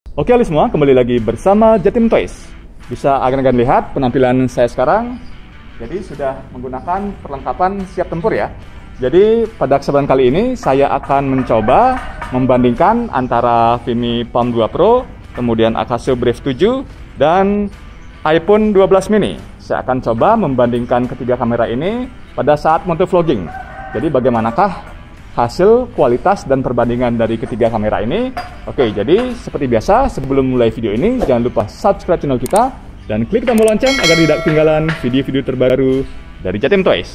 Oke semua, kembali lagi bersama Jatim Toys. Bisa agan-agan lihat penampilan saya sekarang. Jadi sudah menggunakan perlengkapan siap tempur ya. Jadi pada kesempatan kali ini saya akan mencoba membandingkan antara Vimi Palm 2 Pro, kemudian Akasio Brave 7 dan iPhone 12 mini. Saya akan coba membandingkan ketiga kamera ini pada saat motovlogging. Jadi bagaimanakah hasil, kualitas, dan perbandingan dari ketiga kamera ini. Oke, jadi seperti biasa sebelum mulai video ini jangan lupa subscribe channel kita dan klik tombol lonceng agar tidak ketinggalan video-video terbaru dari Jatim Toys.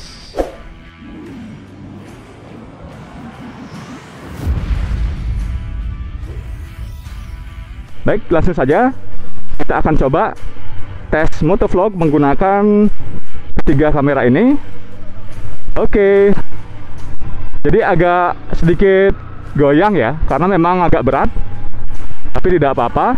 Baik, langsung saja kita akan coba tes motovlog menggunakan ketiga kamera ini. Oke. Jadi agak sedikit goyang ya, karena memang agak berat, tapi tidak apa-apa.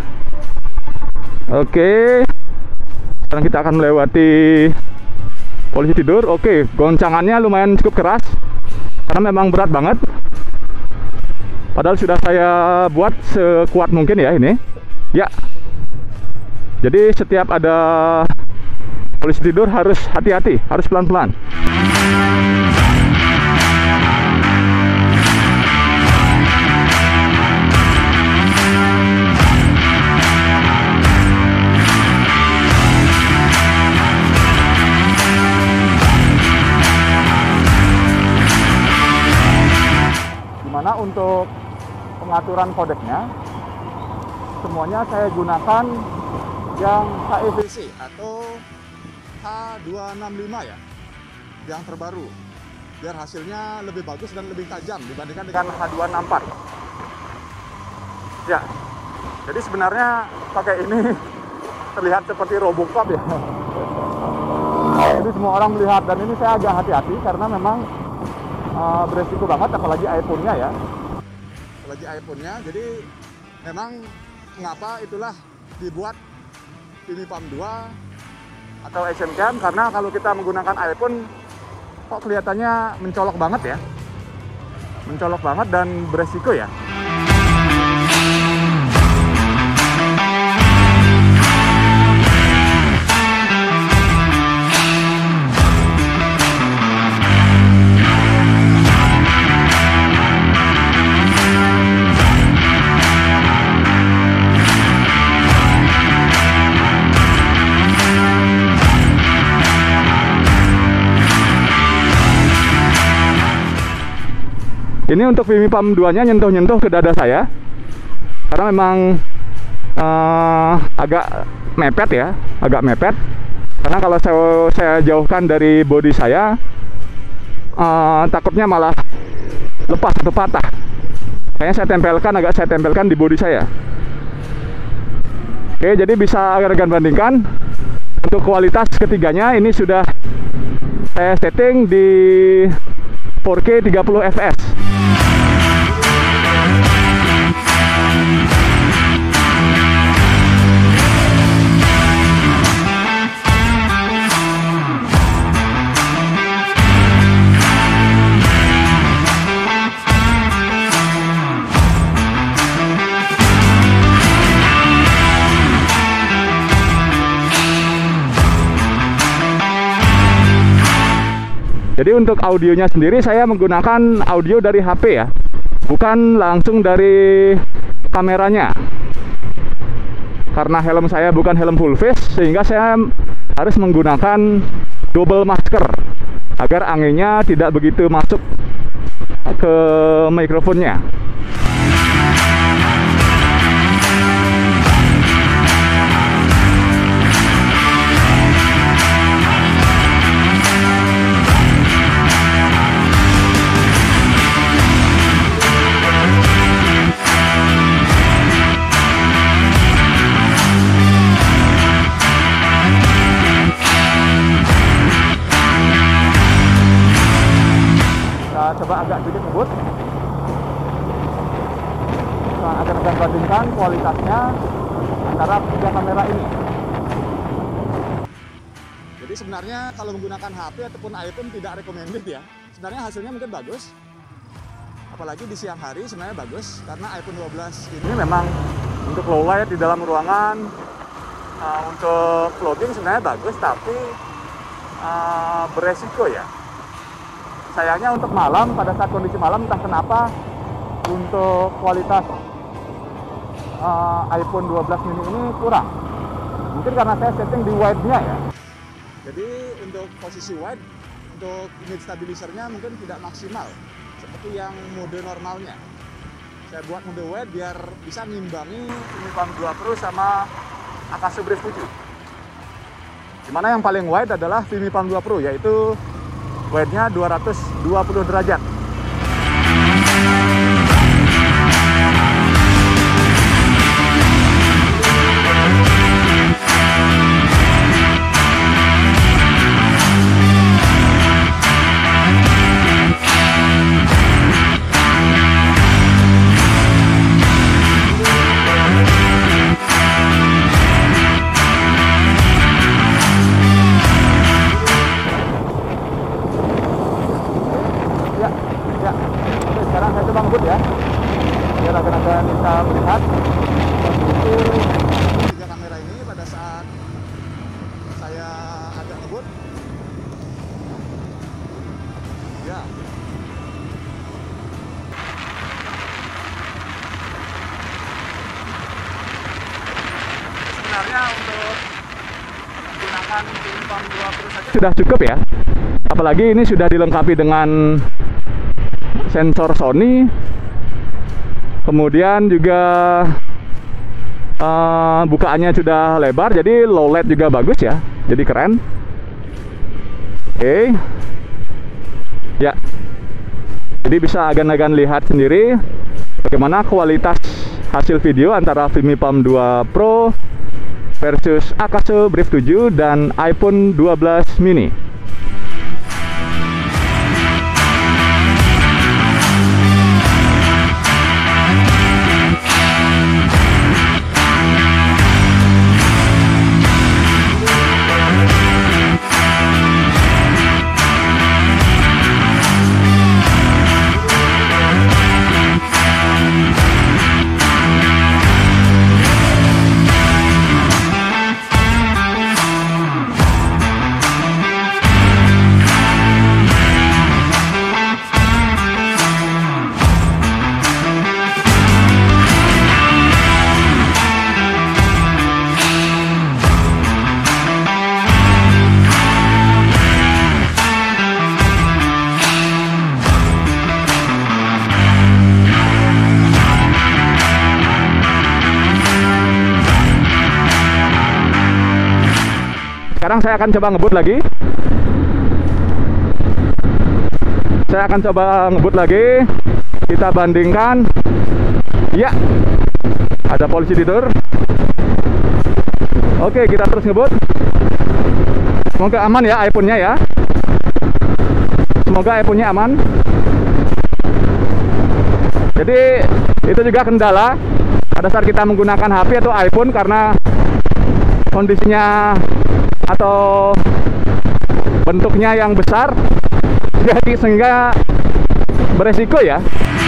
Oke, sekarang kita akan melewati polisi tidur. Oke, goncangannya lumayan cukup keras, karena memang berat banget. Padahal sudah saya buat sekuat mungkin ya ini. Ya, jadi setiap ada polisi tidur harus hati-hati, harus pelan-pelan. Untuk pengaturan kodeknya semuanya saya gunakan yang HEVC atau H265 ya, yang terbaru, biar hasilnya lebih bagus dan lebih tajam dibandingkan dengan H264 ya. Jadi sebenarnya pakai ini terlihat seperti Robocop ya. Jadi semua orang melihat, dan ini saya agak hati-hati karena memang beresiko banget, apalagi iPhone-nya ya. Apalagi iPhone-nya, jadi memang mengapa itulah dibuat Vimi Palm 2 atau Action Cam, karena kalau kita menggunakan iPhone kok kelihatannya mencolok banget ya. Mencolok banget dan beresiko ya. Ini untuk Vimi Palm 2-nya nyentuh-nyentuh ke dada saya, karena memang agak mepet ya, agak mepet. Karena kalau saya jauhkan dari bodi saya, takutnya malah lepas atau patah. Kayaknya saya tempelkan di bodi saya. Oke, jadi bisa rekan bandingkan. Untuk kualitas ketiganya ini sudah saya setting di 4K 30 fps. Jadi untuk audionya sendiri saya menggunakan audio dari HP ya, bukan langsung dari kameranya. Karena helm saya bukan helm full face, sehingga saya harus menggunakan double masker agar anginnya tidak begitu masuk ke mikrofonnya. Coba agak sedikit ngebut. Nah, akan bandingkan kualitasnya antara tiga kamera ini. Jadi sebenarnya kalau menggunakan HP ataupun iPhone tidak recommended ya. Sebenarnya hasilnya mungkin bagus, apalagi di siang hari sebenarnya bagus karena iPhone 12 ini memang untuk low light di dalam ruangan, untuk vlogging sebenarnya bagus, tapi beresiko ya. Sayangnya untuk malam, pada saat kondisi malam entah kenapa untuk kualitas iPhone 12 mini ini kurang. Mungkin karena saya setting di wide-nya ya. Jadi untuk posisi wide, untuk image stabilizer-nya mungkin tidak maksimal seperti yang mode normalnya. Saya buat mode wide biar bisa ngimbangi Vimy Palm 2 Pro sama Akaso Brave 7. Dimana yang paling wide adalah Vimy Palm 2 Pro, yaitu wide-nya 220 derajat. Sekarang saya coba ngebut ya, biar agan-agan bisa melihat kondisi tiga kamera ini pada saat saya agak ngebut. Ya. Sebenarnya untuk menggunakan Vimy Palm 2 Pro saja sudah cukup ya. Apalagi ini sudah dilengkapi dengan sensor Sony, kemudian juga bukaannya sudah lebar, jadi low light juga bagus ya, jadi keren. Oke, ya, jadi bisa agan-agan lihat sendiri bagaimana kualitas hasil video antara Vimy Palm 2 Pro versus Akaso Brave 7 dan iPhone 12 mini. Sekarang saya akan coba ngebut lagi. Kita bandingkan. Ya, ada polisi tidur. Oke, kita terus ngebut. Semoga aman ya iPhone-nya ya. Semoga iPhone-nya aman. Jadi itu juga kendala pada saat kita menggunakan HP atau iPhone, karena kondisinya atau bentuknya yang besar, jadi sehingga beresiko ya.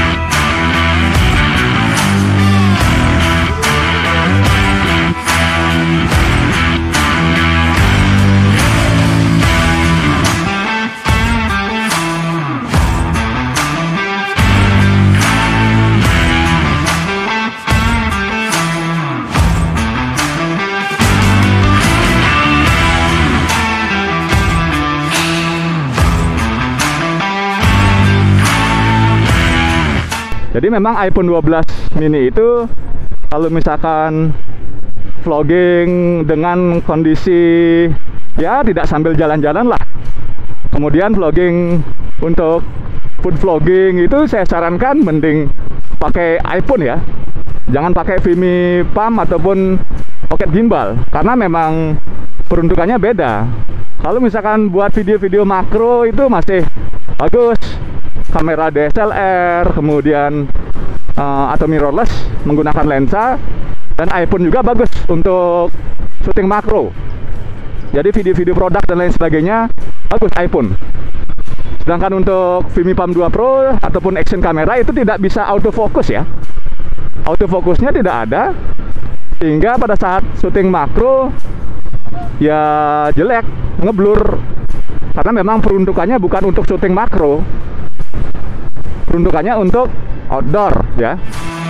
Jadi memang iPhone 12 mini itu kalau misalkan vlogging dengan kondisi ya tidak sambil jalan-jalan lah, kemudian vlogging untuk food vlogging itu saya sarankan mending pakai iPhone ya, jangan pakai Vimy Palm ataupun Pocket Gimbal, karena memang peruntukannya beda. Kalau misalkan buat video-video makro itu masih bagus, kamera DSLR, kemudian atau mirrorless menggunakan lensa, dan iPhone juga bagus untuk syuting makro. Jadi video-video produk dan lain sebagainya bagus iPhone. Sedangkan untuk Vimy Palm 2 Pro ataupun action kamera itu tidak bisa autofocus ya. Autofokusnya tidak ada, sehingga pada saat syuting makro ya jelek, ngeblur. Karena memang peruntukannya bukan untuk syuting makro, peruntukannya untuk outdoor ya.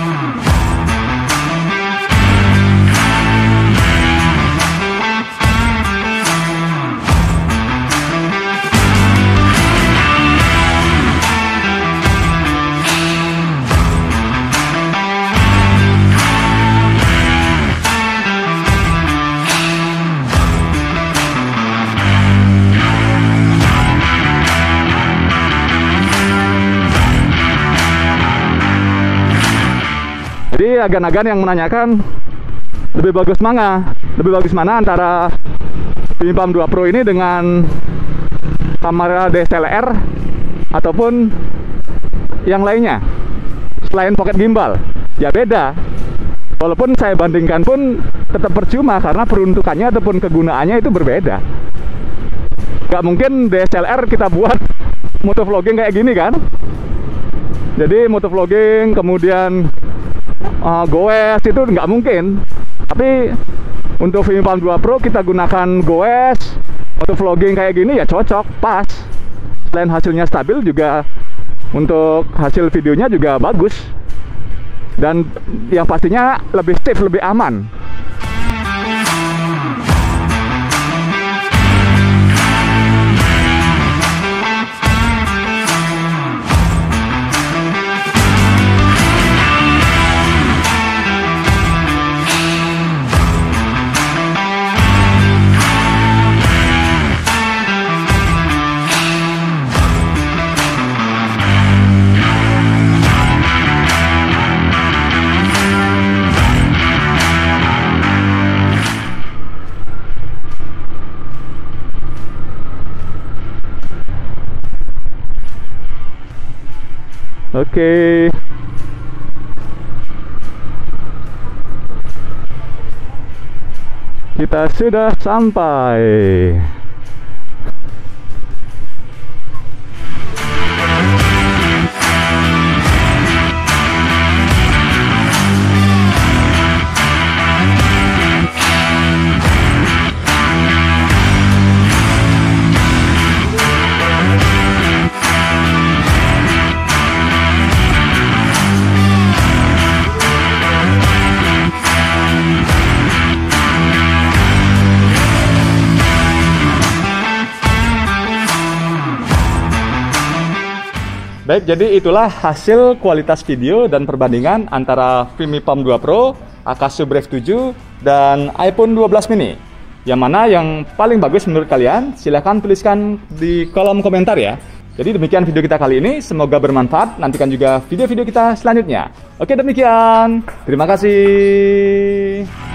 Jadi agan-agan yang menanyakan lebih bagus mana antara Vimy Palm 2 Pro ini dengan kamera DSLR ataupun yang lainnya selain pocket gimbal. Ya beda. Walaupun saya bandingkan pun tetap percuma karena peruntukannya ataupun kegunaannya itu berbeda. Gak mungkin DSLR kita buat motovlogging kayak gini kan. Jadi motovlogging kemudian goes itu nggak mungkin. Tapi untuk Vimy Palm 2 Pro kita gunakan goes, motovlogging kayak gini ya cocok, pas. Selain hasilnya stabil juga untuk hasil videonya juga bagus. Dan yang pastinya lebih safe, lebih aman. Oke. Kita sudah sampai. Baik, jadi itulah hasil kualitas video dan perbandingan antara Vimy Palm 2 Pro, Akaso Brave 7, dan iPhone 12 mini. Yang mana yang paling bagus menurut kalian? Silahkan tuliskan di kolom komentar ya. Jadi demikian video kita kali ini, semoga bermanfaat. Nantikan juga video-video kita selanjutnya. Oke, demikian. Terima kasih.